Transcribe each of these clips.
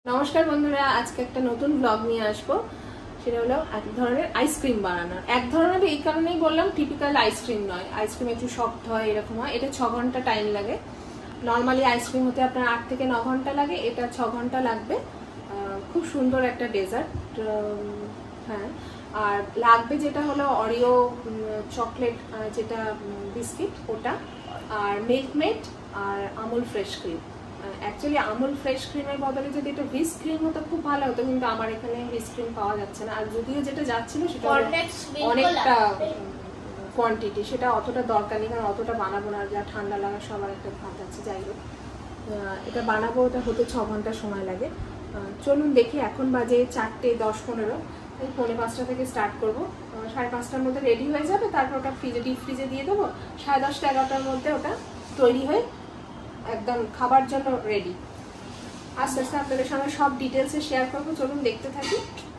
নমস্কার বন্ধুরা, আজকে একটা নতুন ব্লগ নিয়ে আসবো। সেটা হলো এক ধরনের আইসক্রিম বানানোর। এক ধরনের এই কারণেই বললাম, টিপিক্যাল আইসক্রিম নয়। আইসক্রিম একটু সফট হয়, এরকম হয়। এটা 6 ঘন্টা টাইম লাগে। নর্মালি আইসক্রিম হতে আপনার 8 থেকে 9 ঘন্টা লাগে, এটা 6 ঘন্টা লাগবে। খুব সুন্দর একটা ডেজার্ট। হ্যাঁ, আর লাগবে যেটা হলো অরিও চকলেট, যেটা বিস্কিট ওটা, আর মিল্কমেড, আর Amul fresh cream. Actually Amul fresh ক্রিমের বদলে যদি এটা হুইস ক্রিম হতো খুব ভালো হতো, কিন্তু আমার এখানে হুইস ক্রিম পাওয়া যাচ্ছে না। আর যদিও যেটা যাচ্ছিল সেটা অনেকটা কোয়ান্টিটি, সেটা অতটা দরকার নেই, কারণ অতটা বানাবো না। যা ঠান্ডা লাগা সবার একটা ভাত আছে। যাই হোক, এটা বানাবো, ওটা হতে 6 ঘন্টা সময় লাগে। চলুন দেখি। এখন বাজে 4:10-15, এই 4:45 থেকে স্টার্ট করবো। 5:30টার মধ্যে রেডি হয়ে যাবে। তারপর ওটা ডিপ ফ্রিজে দিয়ে দেবো। 10:30-11টার মধ্যে ওটা তৈরি হয়ে একদম খাবার জন্য রেডি। আস্তে আস্তে আপনাদের সঙ্গে সব ডিটেলসে শেয়ার করবো। চলুন দেখতে থাকি।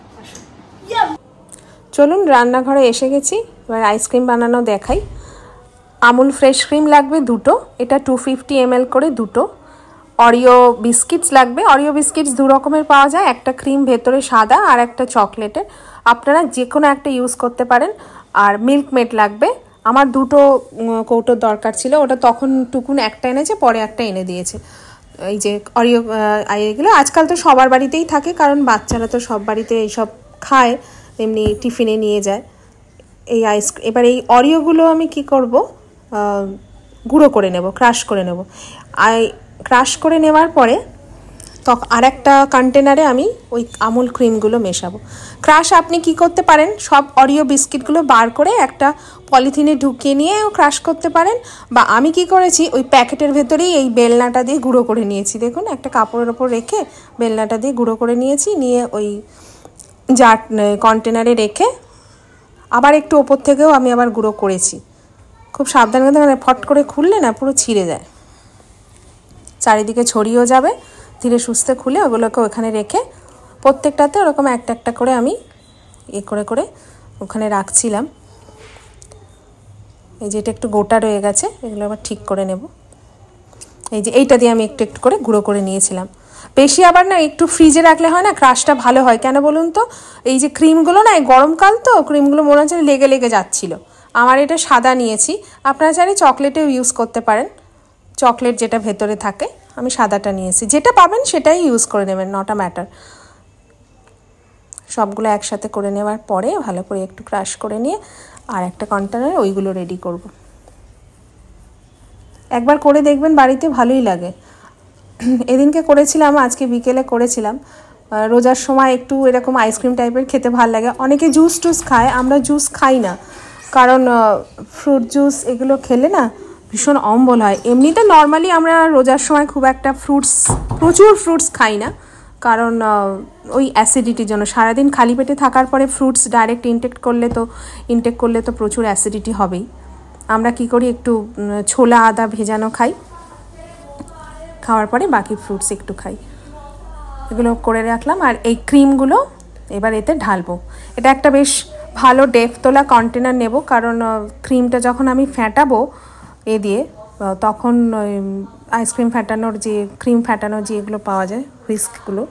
চলুন, রান্নাঘরে এসে গেছি। এবার আইসক্রিম বানানো দেখাই। আমুল ফ্রেশ ক্রিম লাগবে 2টো, এটা 250 ml করে 2টো। অরিও বিস্কিটস লাগবে। অরিও বিস্কিটস 2 রকমের পাওয়া যায়, একটা ক্রিম ভেতরে সাদা আর একটা চকলেটের। আপনারা যে কোনো একটা ইউজ করতে পারেন। আর মিল্কমেড লাগবে। আমার 2টো কৌটোর দরকার ছিল, ওটা তখন টুকুন একটা এনেছে, পরে একটা এনে দিয়েছে। এই যে অরিও এগুলো আজকাল তো সবার বাড়িতেই থাকে, কারণ বাচ্চারা তো সব বাড়িতে এইসব খায়, এমনি টিফিনে নিয়ে যায় এই আইসক্রিম। এবার এই অরিওগুলো আমি কি করব, গুঁড়ো করে নেব, ক্রাশ করে নেব। ক্রাশ করে নেওয়ার পরে তখন আর একটা কন্টেনারে আমি ওই আমুল ক্রিমগুলো মেশাবো। ক্রাশ আপনি কি করতে পারেন, সব অরিও বিস্কিটগুলো বার করে একটা পলিথিনে ঢুকিয়ে নিয়েও ক্রাশ করতে পারেন। বা আমি কি করেছি, ওই প্যাকেটের ভেতরেই এই বেলনাটা দিয়ে গুঁড়ো করে নিয়েছি। দেখুন, একটা কাপড়ের ওপর রেখে বেলনাটা দিয়ে গুঁড়ো করে নিয়েছি, নিয়ে ওই জার কন্টেনারে রেখে আবার একটু ওপর থেকেও আমি আবার গুঁড়ো করেছি। খুব সাবধানে, মানে ফট করে খুললে না পুরো ছিঁড়ে যায়, চারিদিকে ছড়িয়েও যাবে। ধীরে সুস্থে খুলে ওগুলোকে ওখানে রেখে প্রত্যেকটাতে ওরকম একটা একটা করে আমি করে করে ওখানে রাখছিলাম। এই যে এটা একটু গোটা রয়ে গেছে, এগুলো আবার ঠিক করে নেব। এই যে এইটা দিয়ে আমি একটু একটু করে গুঁড়ো করে নিয়েছিলাম। বেশি আবার না, একটু ফ্রিজে রাখলে হয় না, ক্রাশটা ভালো হয়। কেন বলুন তো, এই যে ক্রিমগুলো না, এই গরমকাল তো ক্রিমগুলো মনে হচ্ছে লেগে লেগে যাচ্ছিলো। আমার এটা সাদা নিয়েছি, আপনারা চাইলে চকলেটেও ইউজ করতে পারেন। চকলেট যেটা ভেতরে থাকে, আমি সাদাটা নিয়েছি। যেটা পাবেন সেটাই ইউজ করে নেবেন, নট আ ম্যাটার। সবগুলো একসাথে করে নেওয়ার পরে ভালো করে একটু ক্রাশ করে নিয়ে আর একটা কন্টেনারে ওইগুলো রেডি করব। একবার করে দেখবেন, বাড়িতে ভালোই লাগে। এদিনকে করেছিলাম, আজকে বিকেলে করেছিলাম। রোজার সময় একটু এরকম আইসক্রিম টাইপের খেতে ভালো লাগে। অনেকে জুস টুস খায়, আমরা জুস খাই না, কারণ ফ্রুট জুস এগুলো খেলে না ভীষণ অম্বল হয়। এমনিতে নর্মালি আমরা রোজার সময় খুব একটা প্রচুর ফ্রুটস খাই না, কারণ ওই অ্যাসিডিটির জন্য। সারাদিন খালি পেটে থাকার পরে ফ্রুটস ডাইরেক্ট ইনটেক করলে তো প্রচুর অ্যাসিডিটি হবেই। আমরা কি করি, একটু ছোলা আদা ভেজানো খাই, খাওয়ার পরে বাকি ফ্রুটস একটু খাই। এগুলো করে রাখলাম। আর এই ক্রিমগুলো এবার এতে ঢালবো। এটা একটা বেশ ভালো ডেপথ তোলা কন্টেনার নেব, কারণ ক্রিমটা যখন আমি ফ্যাটাবো এ দিয়ে, তখন আইসক্রিম ফ্যাটানোর যে ক্রিম ফ্যাটানোর যে এগুলো পাওয়া যায় হুইস্কগুলো,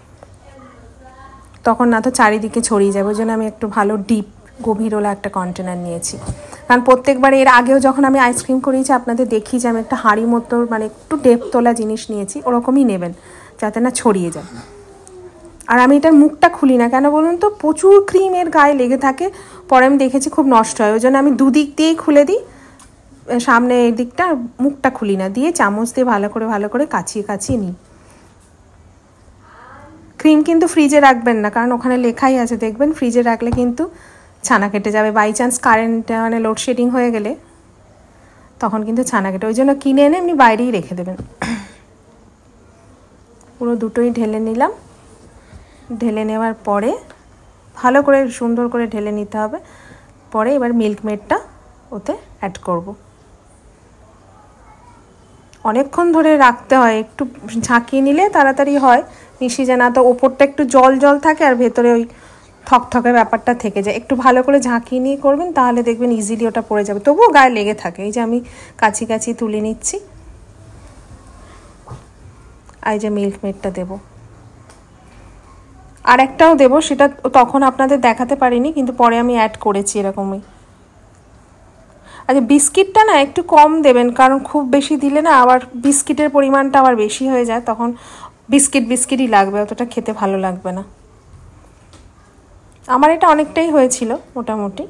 তখন না তো চারিদিকে ছড়িয়ে যাবে। ওই জন্য আমি একটু ভালো ডিপ গভীরওয়ালা একটা কন্টেনার নিয়েছি। কারণ প্রত্যেকবার এর আগেও যখন আমি আইসক্রিম করিয়েছি আপনাদের দেখি যে আমি একটা হাঁড়ি মতো, মানে একটু ডেপথ তোলা জিনিস নিয়েছি। ওরকমই নেবেন, যাতে না ছড়িয়ে যায়। আর আমি এটার মুখটা খুলি না, কেন বলুন তো, প্রচুর ক্রিম এর গায়ে লেগে থাকে, পরে আমি দেখেছি খুব নষ্ট হয়। ওই জন্য আমি দুদিক দিয়েই খুলে দিই, সামনে এই দিকটা, মুখটা খুলি না, দিয়ে চামচ দিয়ে ভালো করে কাছিয়ে নিই। ক্রিম কিন্তু ফ্রিজে রাখবেন না, কারণ ওখানে লেখাই আছে দেখবেন, ফ্রিজে রাখলে কিন্তু ছানা কেটে যাবে। বাই চান্স কারেন্ট মানে লোডশেডিং হয়ে গেলে তখন কিন্তু ছানা কেটে, ওই জন্য কিনে এনে এমনি বাইরেই রেখে দেবেন। পুরো দুটোই ঢেলে নিলাম। ঢেলে নেওয়ার পরে ভালো করে সুন্দর করে ঢেলে নিতে হবে। পরে এবার মিল্কমেডটা ওতে অ্যাড করব। অনেকক্ষণ ধরে রাখতে হয়, একটু ঝাঁকিয়ে নিলে তাড়াতাড়ি হয়, মিশিয়ে যায় না তো। ওপরটা একটু জল জল থাকে আর ভেতরে ওই থকথকে ব্যাপারটা থেকে যায়। একটু ভালো করে ঝাঁকিয়ে নিয়ে করবেন, তাহলে দেখবেন ইজিলি ওটা পড়ে যাবে। তবুও গায়ে লেগে থাকে। এই যে আমি কাছি তুলে নিচ্ছি। এই যে মিল্কমেডটা দেবো, আর একটাও দেবো, সেটা তখন আপনাদের দেখাতে পারিনি, কিন্তু পরে আমি অ্যাড করেছি এরকমই। আচ্ছা, বিস্কিটটা না একটু কম দেবেন, কারণ খুব বেশি দিলে না আবার বিস্কিটের পরিমাণটা আবার বেশি হয়ে যায়, তখন বিস্কিটই লাগবে, অতটা খেতে ভালো লাগবে না। আমার এটা অনেকটাই হয়েছিল মোটামুটি।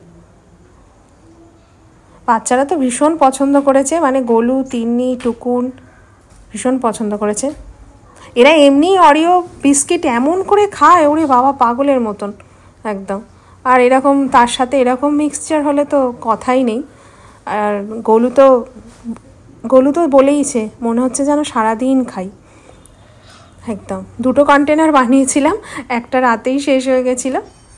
বাচ্চারা তো ভীষণ পছন্দ করেছে, মানে গোলু, তিন্নি, টুকুন ভীষণ পছন্দ করেছে। এরা এমনি অরিও বিস্কিট এমন করে খায়, ওরে বাবা, পাগলের মতন একদম। আর এরকম তার সাথে এরকম মিক্সচার হলে তো কথাই নেই। আর গোলু তো বলেইছে, মনে হচ্ছে যেন সারাদিন খাই একদম। 2টো কন্টেনার বানিয়েছিলাম, একটা রাতেই শেষ হয়ে গেছিলো।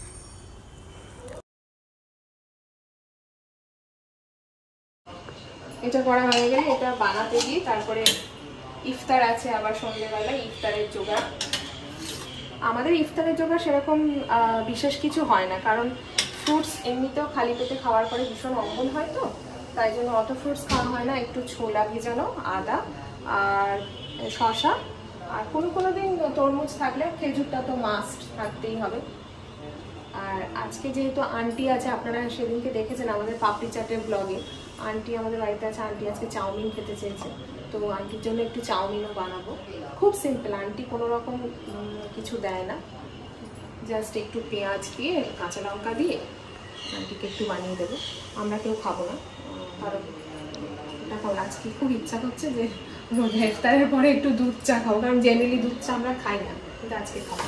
এটা করা হয়ে গেলে এটা বানাতে দিই, তারপরে ইফতার আছে আবার সন্ধ্যেবেলা, ইফতারের জোগাড়। আমাদের ইফতারের জোগাড় সেরকম বিশেষ কিছু হয় না, কারণ ফ্রুটস এমনিতেও খালি পেটে খাওয়ার পরে ভীষণ অম্বল হয়, তো তাই জন্য অত ফ্রুটস খাওয়া হয় না। একটু ছোলা ভেজানো, আদা আর শসা, আর কোনো দিন তরমুজ থাকলে, খেজুরটা তো মাস্ট থাকতেই হবে। আর আজকে যেহেতু আন্টি আছে, আপনারা সেদিনকে দেখেছেন আমাদের পাপড়ি চাটের ব্লগে, আন্টি আমাদের বাড়িতে আছে, আন্টি আজকে চাউমিন খেতে চেয়েছে, তো আন্টির জন্য একটু চাউমিনও বানাবো। খুব সিম্পল, আন্টি কোনো রকম কিছু দেয় না, জাস্ট একটু পেঁয়াজ দিয়ে, কাঁচা লঙ্কা দিয়ে আন্টিকে একটু বানিয়ে দেবো। আমরা কেউ খাবো না, কারণ দেখো আজকে খুব ইচ্ছা করছে যে ইফতারের পরে একটু দুধ চা খাবো, কারণ জেনারেলি দুধ চা আমরা খাই না, কিন্তু আজকে খাবো।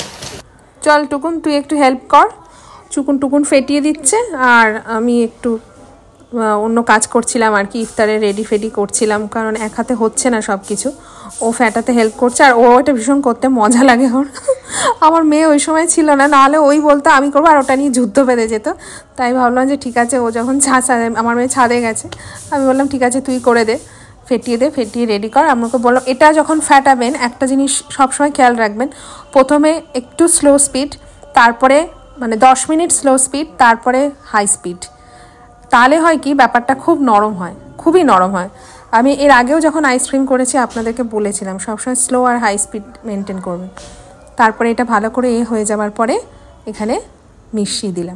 চল টুকুন, তুই একটু হেল্প কর। টুকুন ফেটিয়ে দিচ্ছে, আর আমি একটু অন্য কাজ করছিলাম আর কি, ইফতারে রেডি করছিলাম, কারণ এক হাতে হচ্ছে না সব কিছু। ও ফ্যাটাতে হেল্প করছে, আর ও এটা ভীষণ করতে মজা লাগে ওর। আমার মেয়ে ওই সময় ছিল না, নাহলে ওই বলতো আমি করবো, আর ওটা নিয়ে যুদ্ধ বেঁধে যেত। তাই ভাবলাম যে ঠিক আছে, ও যখন আমার মেয়ে ছাদে গেছে, আমি বললাম ঠিক আছে তুই করে দে, ফেটিয়ে রেডি কর। আমাকে বললাম এটা যখন ফ্যাটাবেন একটা জিনিস সবসময় খেয়াল রাখবেন, প্রথমে একটু স্লো স্পিড, তারপরে মানে 10 মিনিট স্লো স্পিড, তারপরে হাই স্পিড। তাহলে হয় কি, ব্যাপারটা খুব নরম হয়, খুবই নরম হয়। আমি এর আগেও যখন আইসক্রিম করেছি আপনাদেরকে বলেছিলাম সবসময় স্লো আর হাই স্পিড মেনটেন করবেন। তারপরে এটা ভালো করে হয়ে যাওয়ার পরে এখানে মিশিয়ে দিলাম,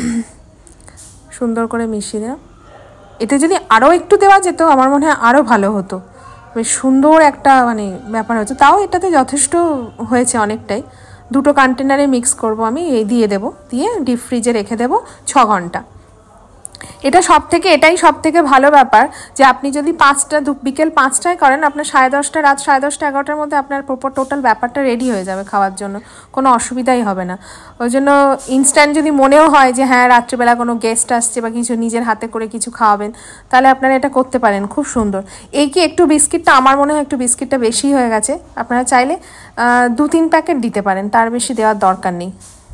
সুন্দর করে মিশিয়ে দিলাম। এতে যদি আরও একটু দেওয়া যেত আমার মনে হয় আরও ভালো হতো, বেশ সুন্দর একটা মানে ব্যাপার হচ্ছে। তাও এটাতে যথেষ্ট হয়েছে অনেকটাই। 2টো কন্টেনারে মিক্স করব আমি, দিয়ে দেবো, দিয়ে ডিপ ফ্রিজে রেখে দেবো 6 ঘন্টা। এটাই সব থেকে ভালো ব্যাপার, যে আপনি যদি বিকেল 5টায় করেন, আপনার 10:30 রাত 10:30 11টার মধ্যে আপনার টোটাল ব্যাপারটা রেডি হয়ে যাবে, খাওয়ার জন্য কোনো অসুবিধাই হবে না। ওই জন্য ইনস্ট্যান্ট যদি মনেও হয় যে হ্যাঁ রাত্রিবেলা কোনো গেস্ট আসছে বা কিছু, নিজের হাতে করে কিছু খাওয়াবেন, তাহলে আপনারা এটা করতে পারেন, খুব সুন্দর। এই কি একটু বিস্কিটটা, আমার মনে হয় একটু বিস্কিটটা বেশি হয়ে গেছে, আপনারা চাইলে 2-3 প্যাকেট দিতে পারেন, তার বেশি দেওয়ার দরকার নেই,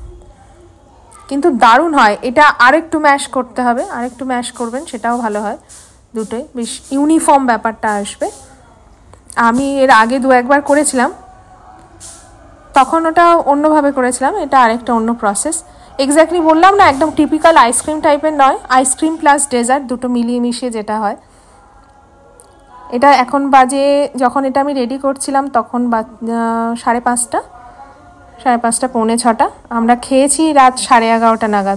কিন্তু দারুণ হয়। এটা আরেকটু ম্যাশ করতে হবে, আরেকটু ম্যাশ করবেন, সেটাও ভালো হয়, দুটোই বেশ ইউনিফর্ম ব্যাপারটা আসবে। আমি এর আগে 2-1বার করেছিলাম, তখন ওটা অন্যভাবে করেছিলাম, এটা আরেকটা অন্য প্রসেস। এক্স্যাক্টলি বললাম না, একদম টিপিক্যাল আইসক্রিম টাইপের নয়, আইসক্রিম প্লাস ডেজার্ট দুটো মিলিয়ে মিশিয়ে যেটা হয়। এটা এখন বাজে, যখন এটা আমি রেডি করছিলাম তখন 5:30, 5:30 পৌনে 6টা। আমরা খেয়েছি রাত 11:30 নাগাদ,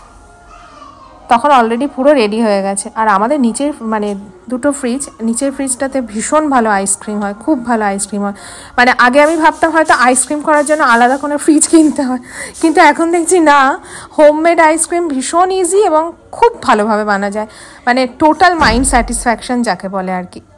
তখন অলরেডি পুরো রেডি হয়ে গেছে। আর আমাদের নিচের মানে 2টো ফ্রিজ, নিচের ফ্রিজটাতে ভীষণ ভালো আইসক্রিম হয়, খুব ভালো আইসক্রিম হয়। মানে আগে আমি ভাবতাম হয়তো আইসক্রিম করার জন্য আলাদা কোনো ফ্রিজ কিনতে হয়, কিন্তু এখন দেখছি না, হোমমেড আইসক্রিম ভীষণ ইজি এবং খুব ভালোভাবে বানা যায়, মানে টোটাল মাইন্ড স্যাটিসফ্যাকশন যাকে বলে আর কি।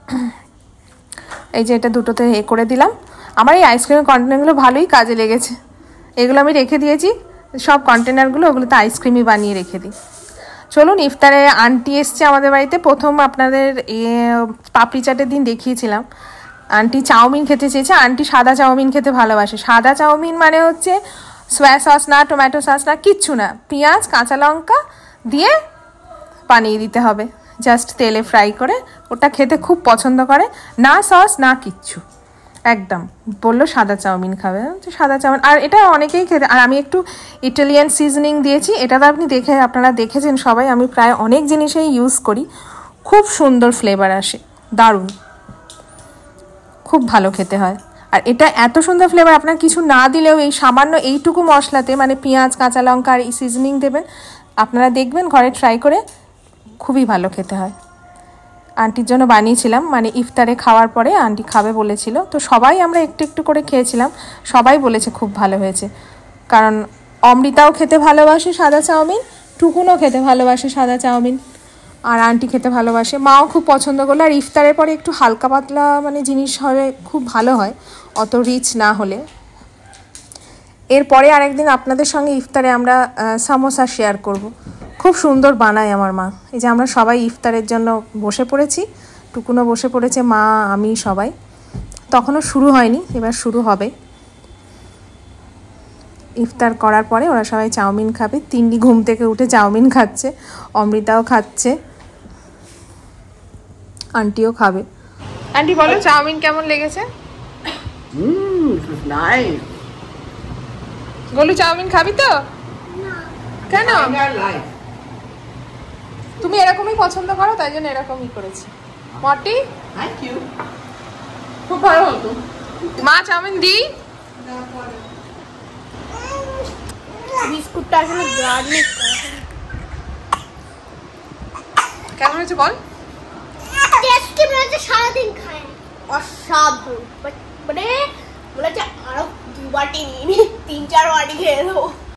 এই যে এটা 2টোতে করে দিলাম। আমার এই আইসক্রিমের কন্টেনারগুলো ভালোই কাজে লেগেছে, এগুলো আমি রেখে দিয়েছি সব কন্টেনারগুলো, ওগুলোতে আইসক্রিমই বানিয়ে রেখে দিই। চলুন, ইফতারে আন্টি এসছে আমাদের বাড়িতে। প্রথম আপনাদের পাপড়ি চাটের দিন দেখিয়েছিলাম, আন্টি চাউমিন খেতে চেয়েছে। আন্টি সাদা চাউমিন খেতে ভালোবাসে। সাদা চাউমিন মানে হচ্ছে সোয়া সস না, টমেটো সস না, কিচ্ছু না, পেঁয়াজ কাঁচা লঙ্কা দিয়ে বানিয়ে দিতে হবে, জাস্ট তেলে ফ্রাই করে। ওটা খেতে খুব পছন্দ করে, না সস না কিচ্ছু, একদম বললো সাদা চাউমিন খাবে, সাদা চাউমিন। আর এটা অনেকেই খেতে, আর আমি একটু ইটালিয়ান সিজনিং দিয়েছি, এটা তো আপনারা দেখেছেন সবাই, আমি প্রায় অনেক জিনিসেই ইউজ করি, খুব সুন্দর ফ্লেভার আসে, দারুণ, খুব ভালো খেতে হয়। আর এটা এত সুন্দর ফ্লেভার, আপনার কিছু না দিলেও এই সামান্য এইটুকু মশলাতে, মানে পেঁয়াজ, কাঁচা লঙ্কা আর এই সিজনিং দেবেন, আপনারা দেখবেন ঘরে ট্রাই করে, খুবই ভালো খেতে হয়। আন্টির জন্য বানিয়েছিলাম, মানে ইফতারে খাওয়ার পরে আন্টি খাবে বলেছিল, তো সবাই আমরা একটু একটু করে খেয়েছিলাম, সবাই বলেছে খুব ভালো হয়েছে। কারণ অমৃতাও খেতে ভালোবাসে সাদা চাউমিন, টুকুনও খেতে ভালোবাসে সাদা চাউমিন, আর আন্টি খেতে ভালোবাসে, মাও খুব পছন্দ করলো। আর ইফতারের পরে একটু হালকা পাতলা মানে জিনিস হলে খুব ভালো হয়, অত রিচ না হলে। এরপরে আরেকদিন আপনাদের সঙ্গে ইফতারে আমরা সামোসা শেয়ার করব। খুব সুন্দর বানায় আমার মা। এই যে আমরা সবাই ইফতারের জন্য বসে পড়েছি, টুকুনও বসে পড়েছে, মা, আমি, সবাই। তখনও শুরু হয়নি, এবার শুরু হবে। ইফতার করার পরে ওরা সবাই চাউমিন খাবে। তিন্নি ঘুম থেকে উঠে চাউমিন খাচ্ছে, অমৃতাও খাচ্ছে, আন্টিও খাবে। আন্টি বলো চাউমিন কেমন লেগেছে? গোলু চাউমিন খাবি তো? কেন? তুমি এরকমই পছন্দ করো, তাই জন্য এরকমই করেছি। মটি, থ্যাংক ইউ, খুব ভালো হতো। মা চাউমিন দিই? বিস্কুটটা আসলে গার্লিক কেমন হয়েছে বল? টেস্টি মনে হচ্ছে, সারাদিন খায় অসাধারণ, মানে মনে হচ্ছে আরো 2 বাটি নিয়ে 3-4 বাটি খেয়ে দেবো।